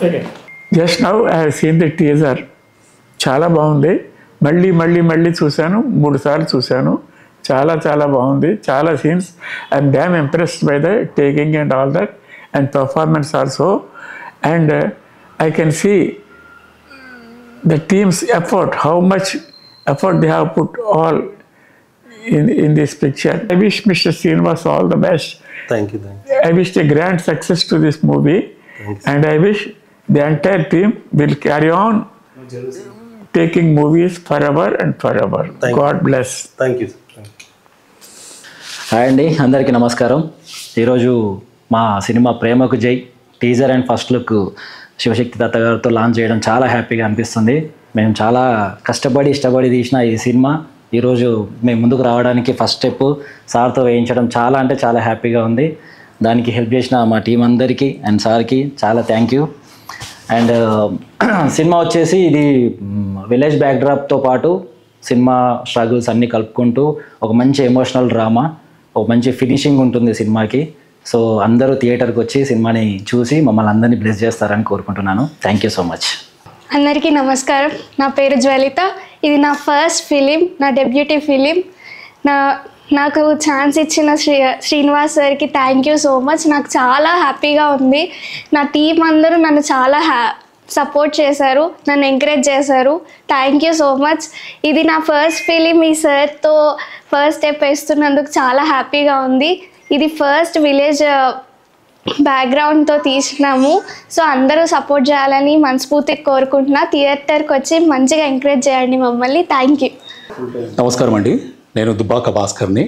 Just now I have seen the teaser. చాలా బాగుంది. మళ్ళీ చూశాను, 3 సార్లు చూశాను. చాలా బాగుంది. చాలా scenes. I'm damn impressed by the taking and all that and performance also. And I can see the team's effort, how much effort they have put all in this picture. I wish Mr. Srinivas all the best. Thank you. I wish a grand success to this movie. Thanks. And I wish the entire team will carry on taking movies forever and forever. God bless. Thank you. Hi అండి, అందరికీ నమస్కారం. ఈరోజు మా సినిమా ప్రేమకు జై teaser and first look Shivashakti Datta గారితో launch చేయడం చాలా హ్యాపీగా అనిపిస్తుంది. మేము చాలా ఇష్టపడి తీసిన ఈ సినిమా ఈరోజు మేము ముందుకు రావడానికి ఫస్ట్ స్టెప్ సార్తో వేయించడం చాలా హ్యాపీగా ఉంది. దానికి హెల్ప్ చేసిన మా టీం అందరికీ అండ్ సార్కి చాలా థ్యాంక్ యూ. అండ్ సినిమా వచ్చేసి ఇది విలేజ్ బ్యాక్డ్రాప్తో పాటు సినిమా స్ట్రగుల్స్ అన్నీ కలుపుకుంటూ ఒక మంచి ఎమోషనల్ డ్రామా, ఒక మంచి ఫినిషింగ్ ఉంటుంది సినిమాకి. సో అందరూ థియేటర్కి వచ్చి సినిమాని చూసి మమ్మల్ని అందరినీ బ్లెస్ చేస్తారని కోరుకుంటున్నాను. Thank you so much. అందరికీ నమస్కారం. నా పేరు జ్వలిత. ఇది నా ఫస్ట్ ఫిలిం, నా డెబ్యూటీ ఫిలిం. నాకు ఛాన్స్ ఇచ్చిన శ్రీనివాస్ సార్కి థ్యాంక్ యూ సో మచ్. నాకు చాలా హ్యాపీగా ఉంది. నా టీం అందరూ నన్ను చాలా సపోర్ట్ చేశారు, నన్ను ఎంకరేజ్ చేశారు. Thank you so much. ఇది నా ఫస్ట్ ఫిలిం. ఈ సార్తో ఫస్ట్ స్టెప్ వేస్తున్నందుకు చాలా హ్యాపీగా ఉంది. ఇది ఫస్ట్ విలేజ్ బ్యాక్గ్రౌండ్తో తీసినాము. సో అందరూ సపోర్ట్ చేయాలని మనస్ఫూర్తిగా కోరుకుంటున్నా. థియేటర్కి వచ్చి మంచిగా ఎంకరేజ్ చేయండి మమ్మల్ని. Thank you. నమస్కారం అండి, నేను దుబ్బాక భాస్కర్ని.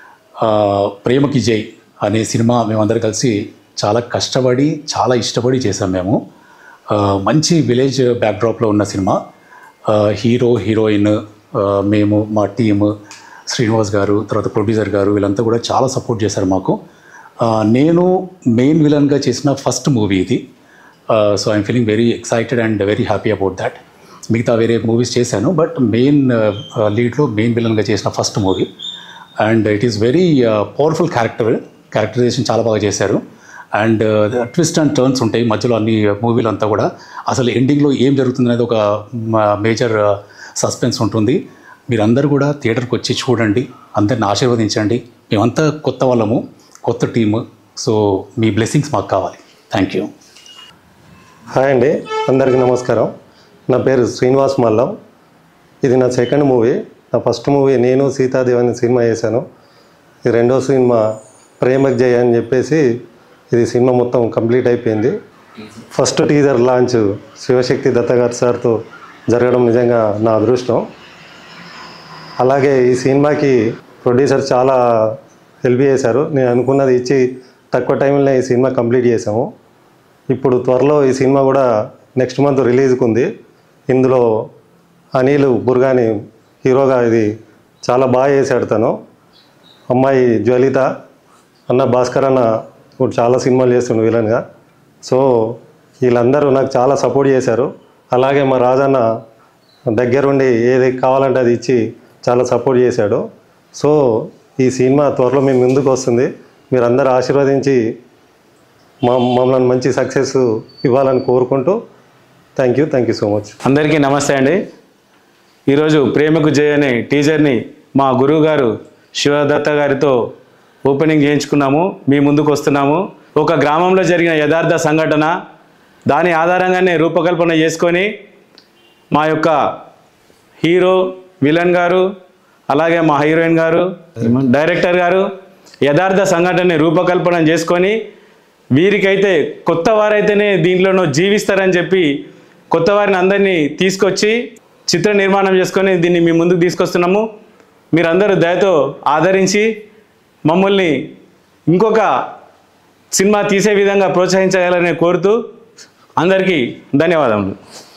ప్రేమకి జై అనే సినిమా మేమందరం కలిసి చాలా కష్టపడి చాలా ఇష్టపడి చేసాం. మేము మంచి విలేజ్ బ్యాక్డ్రాప్లో ఉన్న సినిమా. హీరో హీరోయిన్ మేము మా టీము శ్రీనివాస్ గారు, తర్వాత ప్రొడ్యూసర్ గారు వీళ్ళంతా కూడా చాలా సపోర్ట్ చేశారు మాకు. నేను మెయిన్ విలన్గా చేసిన ఫస్ట్ మూవీ ఇది. So I'm feeling very excited and very happy about that. మిగతా వేరే మూవీస్ చేశాను, బట్ మెయిన్ లీడ్లో మెయిన్ విలన్గా చేసిన first movie. And it is very powerful characterisation చాలా బాగా చేశారు. అండ్ ట్విస్ట్ అండ్ టర్న్స్ ఉంటాయి మధ్యలో అన్ని మూవీలు అంతా కూడా. అసలు ఎండింగ్లో ఏం జరుగుతుంది అనేది ఒక మేజర్ సస్పెన్స్ ఉంటుంది. మీరందరూ కూడా థియేటర్కి వచ్చి చూడండి, అందరిని ఆశీర్వదించండి. మేమంతా కొత్త వాళ్ళము, కొత్త టీము. సో మీ బ్లెస్సింగ్స్ మాకు కావాలి. Thank you. హాయ్ అండి, అందరికీ నమస్కారం. నా పేరు శ్రీనివాస్ మల్లం. ఇది నా సెకండ్ మూవీ. నా ఫస్ట్ మూవీ నేను సీతాదేవి అనే సినిమా చేశాను. ఇది రెండో సినిమా ప్రేమకు జయ అని చెప్పేసి ఇది సినిమా మొత్తం కంప్లీట్ అయిపోయింది. First teaser launch Shivashakti Datta గారి సార్తో జరగడం నిజంగా నా అదృష్టం. అలాగే ఈ సినిమాకి ప్రొడ్యూసర్ చాలా హెల్ప్ చేశారు. నేను అనుకున్నది ఇచ్చి తక్కువ టైంలో ఈ సినిమా కంప్లీట్ చేసాము. ఇప్పుడు త్వరలో ఈ సినిమా కూడా నెక్స్ట్ మంత్ రిలీజ్కి ఉంది. ఇందులో అనిల్ బుర్గాని హీరోగా ఇది చాలా బాగా చేశాడు తను. అమ్మాయి జ్వలిత, అన్న భాస్కర్ అన్న ఇప్పుడు చాలా సినిమాలు చేస్తుండు విలన్గా. సో వీళ్ళందరూ నాకు చాలా సపోర్ట్ చేశారు. అలాగే మా రాజన్న దగ్గరుండి ఏది కావాలంటే అది ఇచ్చి చాలా సపోర్ట్ చేశాడు. సో ఈ సినిమా త్వరలో మేము ముందుకు వస్తుంది. మీరందరూ ఆశీర్వదించి మమ్మల్ని మంచి సక్సెస్ ఇవ్వాలని కోరుకుంటూ థ్యాంక్ యూ సో మచ్. అందరికీ నమస్తే అండి. ఈరోజు ప్రేమకు జై అనే టీజర్ని మా గురువు గారు శివదత్త గారితో ఓపెనింగ్ చేయించుకున్నాము. మీ ముందుకు వస్తున్నాము. ఒక గ్రామంలో జరిగిన యథార్థ సంఘటన, దాని ఆధారంగానే రూపకల్పన చేసుకొని మా యొక్క హీరో విలన్ గారు, అలాగే మా హీరోయిన్ గారు, డైరెక్టర్ గారు యథార్థ సంఘటనని రూపకల్పన చేసుకొని వీరికైతే కొత్త వారైతేనే దీంట్లోనూ జీవిస్తారని చెప్పి కొత్త వారిని అందరినీ తీసుకొచ్చి చిత్ర నిర్మాణం చేసుకొని దీన్ని మీ ముందుకు తీసుకొస్తున్నాము. మీరందరూ దయతో ఆదరించి మమ్మల్ని ఇంకొక సినిమా తీసే విధంగా ప్రోత్సహించాలని కోరుతూ అందరికీ ధన్యవాదములు.